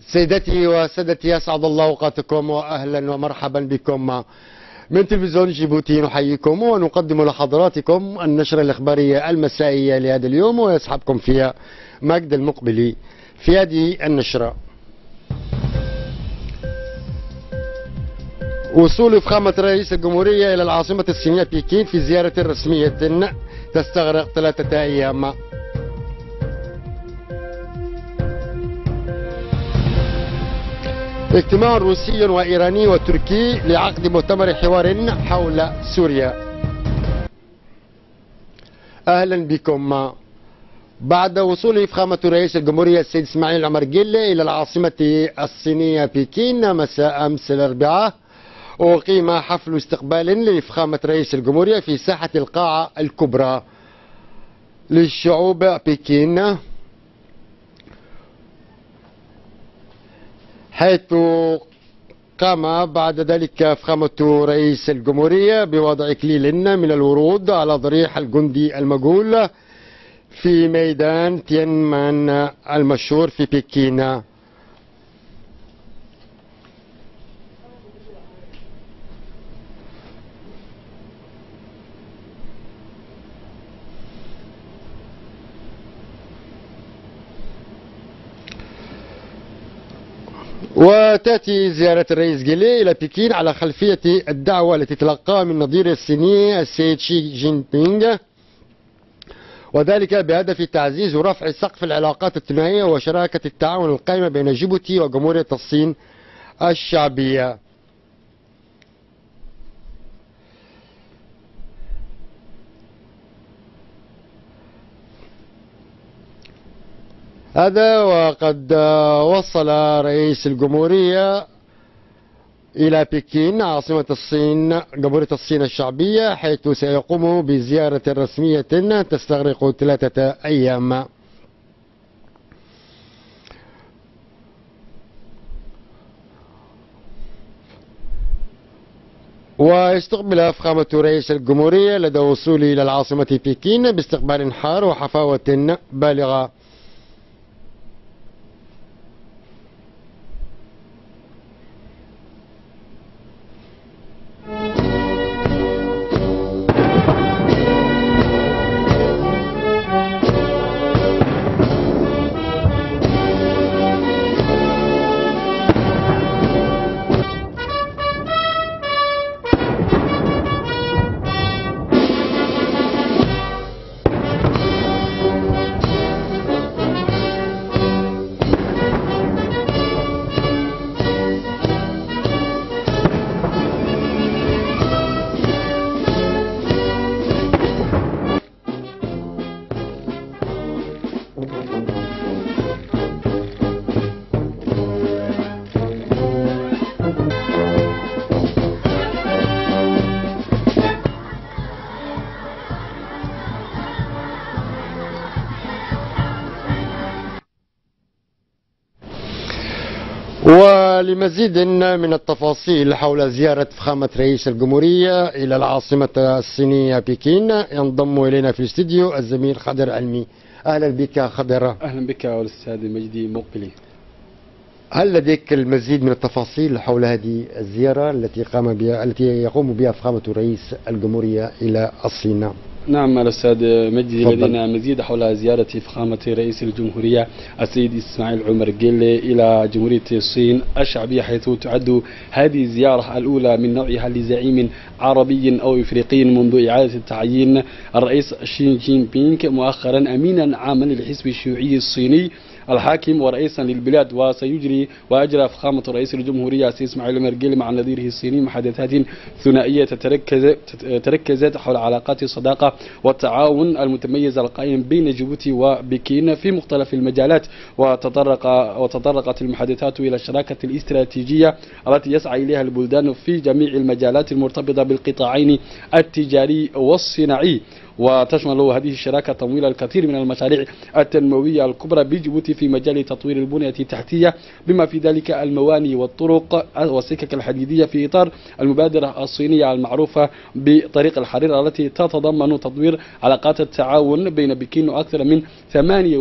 سيدتي وسادتي، أسعد الله أوقاتكم وأهلا ومرحبا بكم من تلفزيون جيبوتي. نحييكم ونقدم لحضراتكم النشرة الإخبارية المسائية لهذا اليوم، ويصحبكم فيها مجد المقبلي. في هذه النشرة: وصول فخامة رئيس الجمهورية إلى العاصمة الصينية بكين في زيارة رسمية تستغرق 3 أيام. اجتماع روسي وإيراني وتركي لعقد مؤتمر حوار حول سوريا. أهلا بكم. بعد وصول فخامة رئيس الجمهورية السيد إسماعيل عمر جيلي إلى العاصمة الصينية بكين مساء أمس الأربعاء، أقيم حفل استقبال لفخامة رئيس الجمهورية في ساحة القاعة الكبرى للشعوب بكين، حيث قام بعد ذلك فخامة رئيس الجمهورية بوضع إكليل من الورود على ضريح الجندي المجهول في ميدان تيانمان المشهور في بكين. وتأتي زيارة الرئيس جيلي إلى بكين على خلفية الدعوة التي تلقاها من نظيره الصيني السيد شي جين بينغ، وذلك بهدف تعزيز ورفع سقف العلاقات الثنائية وشراكة التعاون القائمة بين جيبوتي وجمهورية الصين الشعبية. هذا وقد وصل رئيس الجمهورية إلى بكين عاصمة الصين جمهورية الصين الشعبية، حيث سيقوم بزيارة رسمية تستغرق 3 أيام. واستقبل فخامة رئيس الجمهورية لدى وصوله إلى العاصمة بكين باستقبال حار وحفاوة بالغة. ولمزيد من التفاصيل حول زيارة فخامة رئيس الجمهورية إلى العاصمة الصينية بكين ينضم إلينا في الاستديو الزميل خضر علمي. أهلا بك خضر. أهلا بك والأستاذ مجدي مقبلي. هل لديك المزيد من التفاصيل حول هذه الزيارة التي يقوم بها فخامة رئيس الجمهورية إلى الصين؟ نعم الأستاذ مجدي، لدينا مزيد حول زيارة فخامة رئيس الجمهورية السيد إسماعيل عمر جيلي إلى جمهورية الصين الشعبية، حيث تعد هذه الزيارة الأولى من نوعها لزعيم عربي أو إفريقي منذ إعادة التعيين الرئيس شي جين بينغ مؤخرا أمينا عاما للحزب الشيوعي الصيني الحاكم ورئيسا للبلاد. وأجرى فخامة رئيس الجمهورية السيد إسماعيل عمر جيلي مع نظيره الصيني محادثات ثنائية تركزت حول علاقات الصداقة والتعاون المتميز القائم بين جيبوتي وبكين في مختلف المجالات. وتطرقت المحادثات إلى الشراكة الاستراتيجية التي يسعى إليها البلدان في جميع المجالات المرتبطة بالقطاعين التجاري والصناعي. وتشمل هذه الشراكة تمويل الكثير من المشاريع التنموية الكبرى بجيبوتي في مجال تطوير البنية التحتية، بما في ذلك المواني والطرق والسكك الحديدية، في إطار المبادرة الصينية المعروفة بطريق الحرير التي تتضمن تطوير علاقات التعاون بين بكين وأكثر من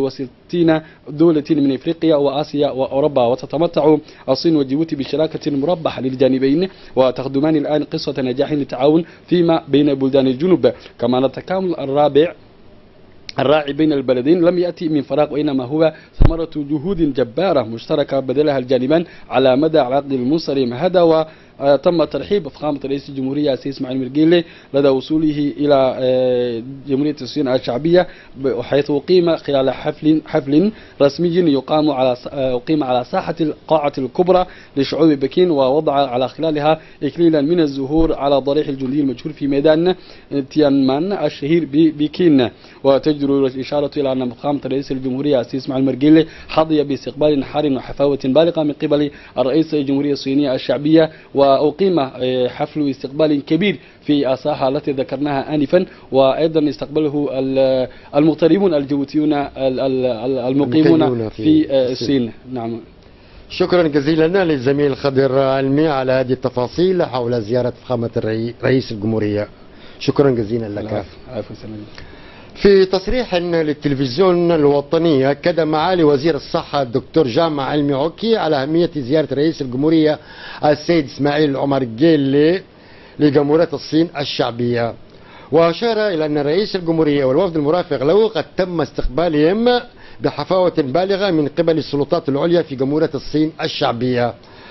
60 دولة من إفريقيا وآسيا وأوروبا. وتتمتع الصين وجيبوتي بشراكة مربحة للجانبين، وتخدمان الآن قصة نجاح للتعاون فيما بين بلدان الجنوب. كما أن التكامل الراعي بين البلدين لم يأتي من فراغ، وإنما هو ثمرة جهود جبارة مشتركة بذلها الجانبان على مدى العقد المنصرم هذا. وتم ترحيب فخامة رئيس الجمهورية السيد إسماعيل عمر جيلي لدى وصوله إلى جمهورية الصين الشعبية، حيث أقيم خلال حفل رسمي أقيم على ساحة القاعة الكبرى لشعوب بكين، ووضع على خلالها إكليلا من الزهور على ضريح الجندي المشهور في ميدان تيانمان الشهير ببكين. وتجدر الإشارة إلى أن فخامة رئيس الجمهورية السيد إسماعيل عمر جيلي حظي باستقبال حار وحفاوة بالغة من قبل الرئيس الجمهورية الصينية الشعبية، وأقيم حفل استقبال كبير في الساحة التي ذكرناها آنفا، وأيضا استقبله المغتربون الجيبوتيون المقيمون في الصين. نعم. شكرا جزيلا للزميل خضر علمي على هذه التفاصيل حول زيارة فخامة رئيس الجمهورية. شكرا جزيلا لك. في تصريح للتلفزيون الوطني أكد معالي وزير الصحة الدكتور جامع علمي عكي على أهمية زيارة رئيس الجمهورية السيد إسماعيل عمر جيلي لجمهورية الصين الشعبية، وأشار إلى أن رئيس الجمهورية والوفد المرافق له قد تم استقبالهم بحفاوة بالغة من قبل السلطات العليا في جمهورية الصين الشعبية.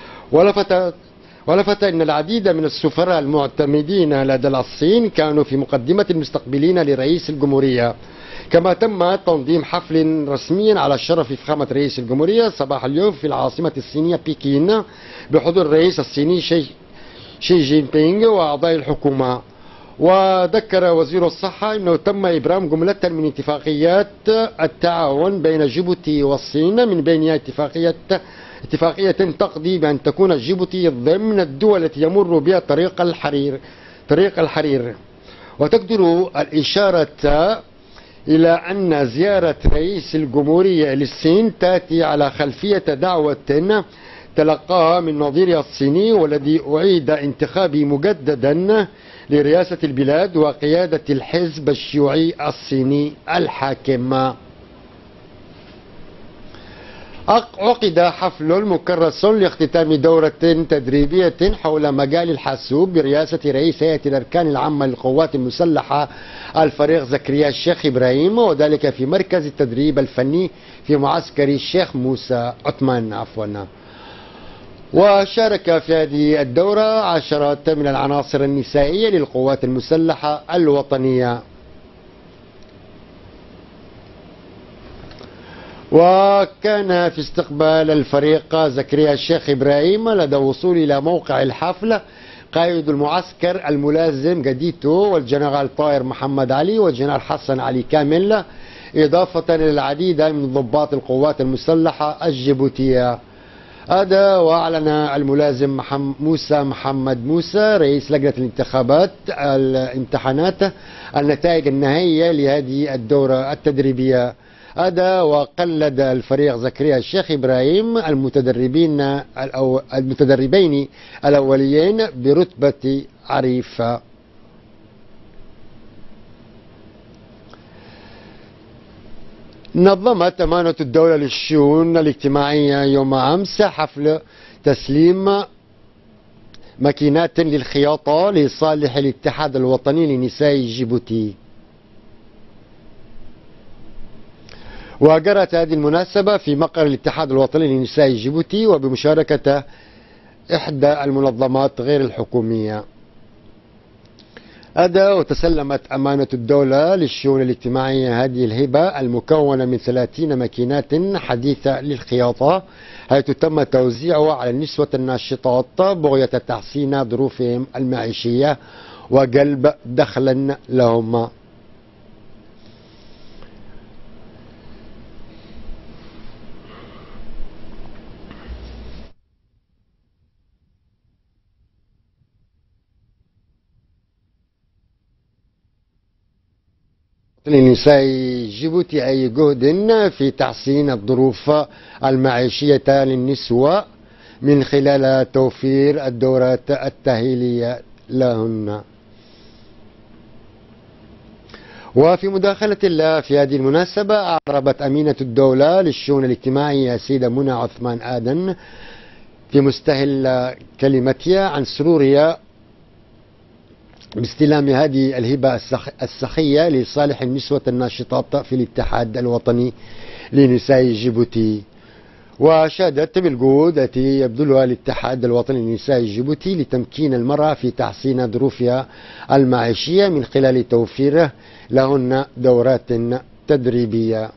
ولفت أن العديد من السفراء المعتمدين لدى الصين كانوا في مقدمة المستقبلين لرئيس الجمهورية. كما تم تنظيم حفل رسمي على شرف فخامة رئيس الجمهورية صباح اليوم في العاصمة الصينية بكين بحضور الرئيس الصيني شي جين بينغ وأعضاء الحكومة. وذكر وزير الصحة أنه تم إبرام جملة من اتفاقيات التعاون بين جيبوتي والصين، من بينها اتفاقية تقضي بأن تكون جيبوتي ضمن الدول التي يمر بها طريق الحرير. وتقدر الإشارة إلى أن زيارة رئيس الجمهورية للصين تأتي على خلفية دعوة تلقاها من نظيرها الصيني والذي أعيد انتخابه مجددا لرئاسة البلاد وقيادة الحزب الشيوعي الصيني الحاكم. عقد حفل مكرس لاختتام دورة تدريبية حول مجال الحاسوب برئاسة رئيس هيئة الأركان العامة للقوات المسلحة الفريق زكريا الشيخ إبراهيم، وذلك في مركز التدريب الفني في معسكر الشيخ موسى عثمان وشارك في هذه الدورة عشرات من العناصر النسائية للقوات المسلحة الوطنية. وكان في استقبال الفريق زكريا الشيخ إبراهيم لدى وصول إلى موقع الحفل قائد المعسكر الملازم جديتو والجنرال طائر محمد علي والجنرال حسن علي كامل، إضافة إلى العديد من ضباط القوات المسلحة الجيبوتية. هذا وأعلن الملازم موسى محمد موسى رئيس لجنة الامتحانات النتائج النهائية لهذه الدورة التدريبية. هذا وقلد الفريق زكريا الشيخ إبراهيم المتدربين الأوليين برتبة عريف. نظمت أمانة الدولة للشؤون الاجتماعية يوم أمس حفل تسليم ماكينات للخياطة لصالح الاتحاد الوطني لنساء جيبوتي. وجرت هذه المناسبة في مقر الاتحاد الوطني لنساء جيبوتي وبمشاركة إحدى المنظمات غير الحكومية. وتسلمت أمانة الدولة للشؤون الاجتماعية هذه الهبة المكونة من 30 ماكينات حديثة للخياطة، حيث تم توزيعها على النسوة الناشطات بغية تحسين ظروفهم المعيشية وجلب دخلا لهم. لنساء جيبوتي أي جهد في تحسين الظروف المعيشية للنسوة من خلال توفير الدورات التأهيلية لهن. وفي مداخلة له في هذه المناسبة أعربت أمينة الدولة للشؤون الاجتماعية السيدة منى عثمان آدن في مستهل كلمتها عن سرورها باستلام هذه الهبة السخية لصالح النسوة الناشطات في الاتحاد الوطني لنساء جيبوتي. وشادت بالجهود التي يبذلها الاتحاد الوطني لنساء جيبوتي لتمكين المرأة في تحسين ظروفها المعيشية من خلال توفير لهن دورات تدريبية.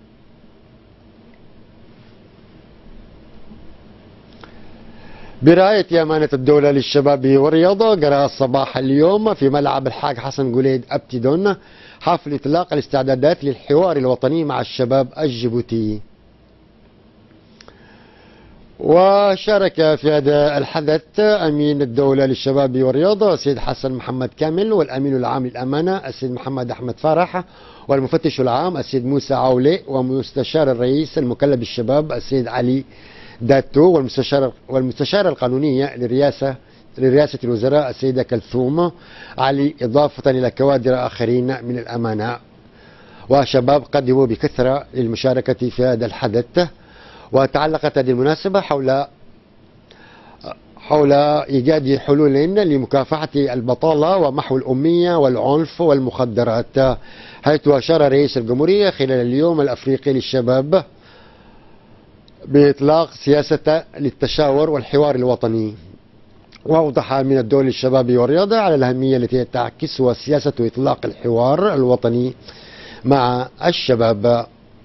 برعاية أمانة الدولة للشباب والرياضة جرى صباح اليوم في ملعب الحاج حسن قليد أبتدون حفل إطلاق الاستعدادات للحوار الوطني مع الشباب الجيبوتي. وشارك في هذا الحدث أمين الدولة للشباب والرياضة السيد حسن محمد كامل، والأمين العام للأمانة السيد محمد أحمد فرح، والمفتش العام السيد موسى عولي، ومستشار الرئيس المكلف بالشباب السيد علي داتو، والمستشارة القانونية لرئاسة الوزراء السيدة كلثوم علي، إضافة إلى كوادر آخرين من الأمانة. وشباب قدموا بكثرة للمشاركة في هذا الحدث. وتعلقت هذه المناسبة حول إيجاد حلول لمكافحة البطالة ومحو الأمية والعنف والمخدرات، حيث أشار رئيس الجمهورية خلال اليوم الأفريقي للشباب بإطلاق سياسة للتشاور والحوار الوطني. وأوضح من الدولة للشباب والرياضة على الأهمية التي تعكسها سياسة إطلاق الحوار الوطني مع الشباب.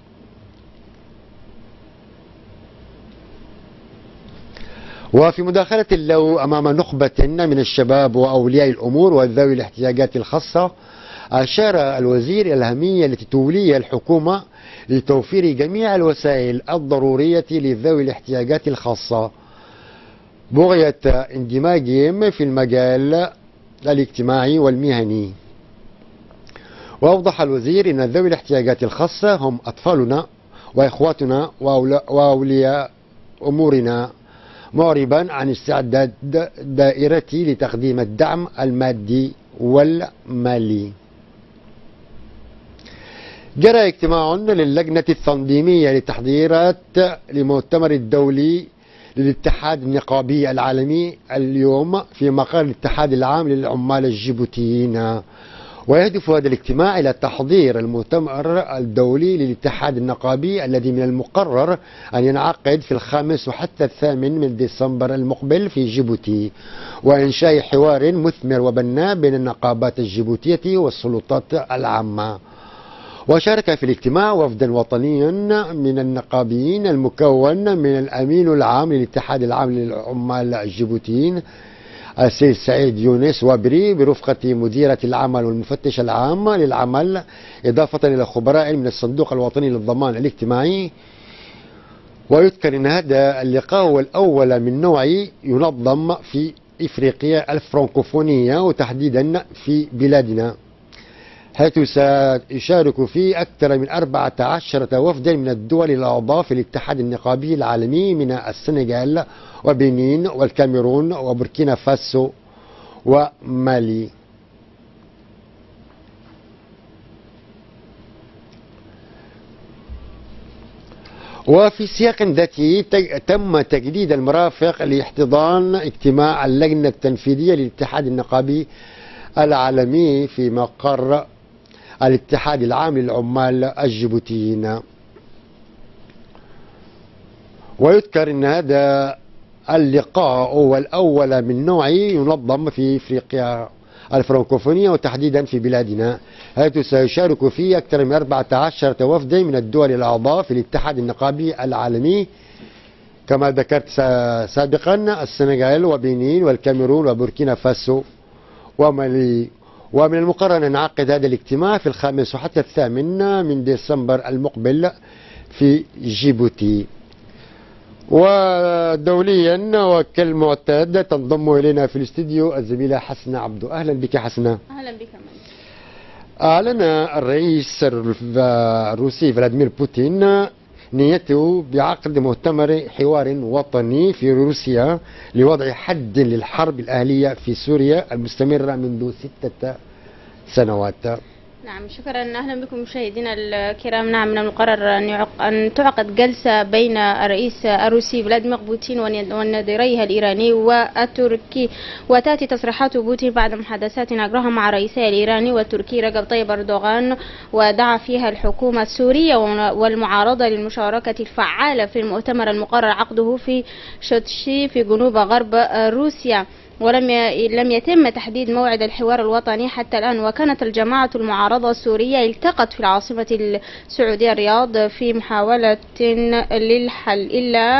وفي مداخلة له أمام نخبة من الشباب وأولياء الأمور وذوي الاحتياجات الخاصة، أشار الوزير إلى الأهمية التي توليها الحكومة لتوفير جميع الوسائل الضرورية لذوي الاحتياجات الخاصة بغية اندماجهم في المجال الاجتماعي والمهني. وأوضح الوزير أن ذوي الاحتياجات الخاصة هم أطفالنا وإخواتنا وأولياء أمورنا، معربا عن استعداد دائرتي لتقديم الدعم المادي والمالي. جرى اجتماع للجنة التنظيمية للتحضيرات لمؤتمر الدولي للاتحاد النقابي العالمي اليوم في مقر الاتحاد العام للعمال الجيبوتيين. ويهدف هذا الاجتماع إلى تحضير المؤتمر الدولي للاتحاد النقابي الذي من المقرر أن ينعقد في 5 وحتى 8 من ديسمبر المقبل في جيبوتي، وإنشاء حوار مثمر وبناء بين النقابات الجيبوتية والسلطات العامة. وشارك في الاجتماع وفدا وطنيا من النقابيين المكون من الأمين العام للاتحاد العام للعمال الجيبوتيين السيد سعيد يونس وابري برفقة مديرة العمل والمفتش العام للعمل، إضافة إلى خبراء من الصندوق الوطني للضمان الاجتماعي. ويذكر أن هذا اللقاء هو الأول من نوعه ينظم في إفريقيا الفرنكوفونية وتحديدا في بلادنا، حيث سيشارك فيه أكثر من 14 وفدا من الدول الأعضاء في الاتحاد النقابي العالمي من السنغال وبنين والكاميرون وبوركينا فاسو ومالي. وفي سياق ذاته تم تجديد المرافق لاحتضان اجتماع اللجنة التنفيذية للاتحاد النقابي العالمي في مقر الاتحاد العام للعمال الجيبوتيين. ويذكر أن هذا اللقاء هو الأول من نوعه ينظم في إفريقيا الفرنكوفونية وتحديدا في بلادنا، حيث سيشارك فيه أكثر من 14 وفد من الدول الأعضاء في الاتحاد النقابي العالمي كما ذكرت سابقا، السنغال وبنين والكاميرون وبوركينا فاسو ومالي. ومن المقرر أن ينعقد هذا الاجتماع في 5 وحتى 8 من ديسمبر المقبل في جيبوتي. ودوليا وكالمعتاد تنضم إلينا في الاستديو الزميلة حسنة عبدو. أهلا بك حسنة. أهلا بك. أعلن الرئيس الروسي فلاديمير بوتين نيته بعقد مؤتمر حوار وطني في روسيا لوضع حد للحرب الأهلية في سوريا المستمرة منذ 6 سنوات. نعم، شكرا. أهلا بكم مشاهدينا الكرام. نعم، من المقرر أن تعقد جلسة بين الرئيس الروسي فلاديمير بوتين ونظيريه الإيراني والتركي، وتأتي تصريحات بوتين بعد محادثات أجراها مع رئيسي الإيراني والتركي رجب طيب أردوغان، ودعا فيها الحكومة السورية والمعارضة للمشاركة الفعالة في المؤتمر المقرر عقده في سوتشي في جنوب غرب روسيا. ولم يتم تحديد موعد الحوار الوطني حتى الآن، وكانت الجماعة المعارضة السورية التقت في العاصمة السعودية الرياض في محاولة للحل إلا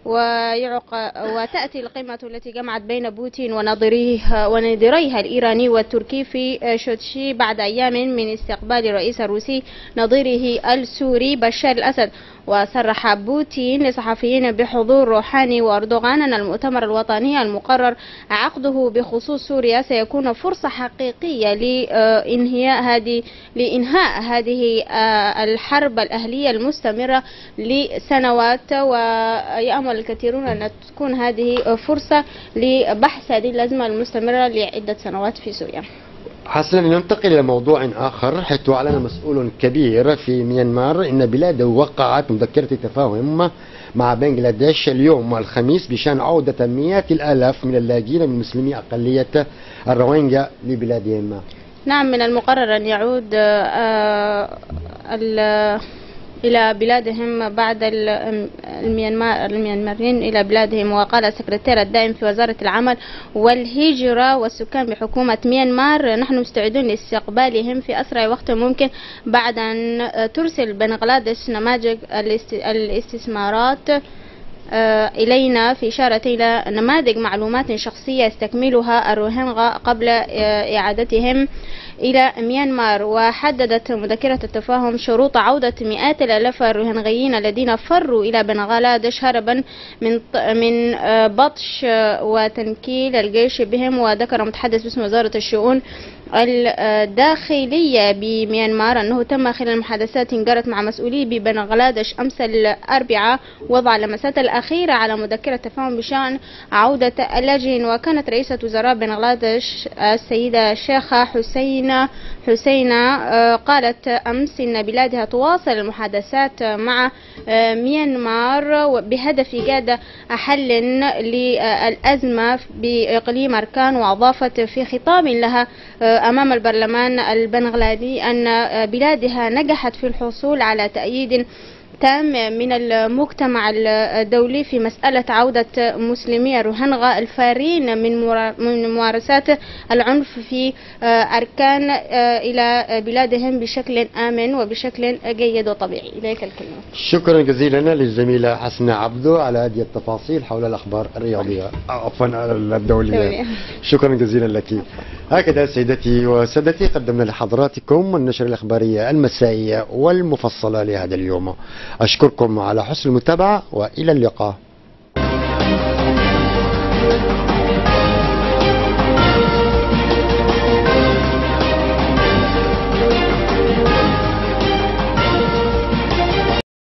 وتأتي القمة التي جمعت بين بوتين ونظيريها الإيراني والتركي في سوتشي بعد أيام من استقبال الرئيس الروسي نظيره السوري بشار الأسد. وصرح بوتين لصحفيين بحضور روحاني وأردوغان أن المؤتمر الوطني المقرر عقده بخصوص سوريا سيكون فرصة حقيقية لإنهاء هذه الحرب الأهلية المستمرة لسنوات، ويأمل الكثيرون أن تكون هذه فرصة لبحث هذه الأزمة المستمرة لعدة سنوات في سوريا. حسنا، ننتقل إلى موضوع آخر، حيث أعلن مسؤول كبير في ميانمار أن بلاده وقعت مذكرة تفاهم مع بنغلاديش اليوم الخميس بشأن عودة مئات الآلاف من اللاجئين من مسلمي أقلية الروهينجا لبلادهم. نعم، من المقرر أن يعود إلى بلادهم بعد الميانماريين إلى بلادهم. وقال السكرتير الدائم في وزارة العمل والهجرة والسكان بحكومة ميانمار: نحن مستعدون لاستقبالهم في أسرع وقت ممكن بعد أن ترسل بنغلاديش نماذج الاستثمارات إلينا، في إشارة إلى نماذج معلومات شخصية يستكملها الروهينغا قبل إعادتهم إلى ميانمار. وحددت مذكرة التفاهم شروط عودة مئات الآلاف الروهينغيين الذين فروا إلى بنغلاديش هربا من بطش وتنكيل الجيش بهم. وذكر متحدث باسم وزارة الشؤون الداخلية بميانمار أنه تم خلال المحادثات جرت مع مسؤولي ببنغلاديش أمس الأربعاء وضع اللمسات الأخيرة على مذكرة تفاهم بشأن عودة اللاجئين. وكانت رئيسة وزراء بنغلاديش السيدة شيخة حسينة قالت أمس إن بلادها تواصل المحادثات مع ميانمار بهدف إيجاد حل للأزمة بإقليم أركان. وأضافت في خطاب لها أمام البرلمان البنغلادي أن بلادها نجحت في الحصول على تأييد تام من المجتمع الدولي في مسألة عودة مسلمي الروهينغا الفارين من ممارسات العنف في أركان إلى بلادهم بشكل آمن وبشكل جيد وطبيعي. إليك الكلمة. شكرا جزيلا للزميلة حسنة عبدو على هذه التفاصيل حول الأخبار الرياضية عفوا الدولية. شكرا جزيلا لك. هكذا سيدتي وسادتي قدمنا لحضراتكم النشرة الإخبارية المسائية والمفصلة لهذا اليوم. أشكركم على حسن المتابعة وإلى اللقاء.